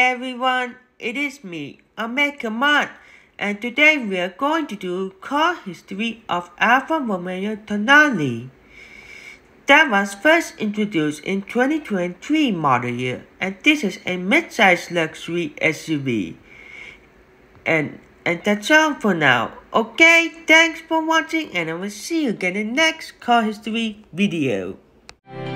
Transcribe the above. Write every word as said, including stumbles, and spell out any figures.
everyone, it is me, Ahmed Kamal, and today we are going to do car history of Alfa Romeo Tonale. That was first introduced in twenty twenty-three model year, and this is a mid-size luxury S U V. And and that's all for now. Okay, thanks for watching, and I will see you again in the next car history video.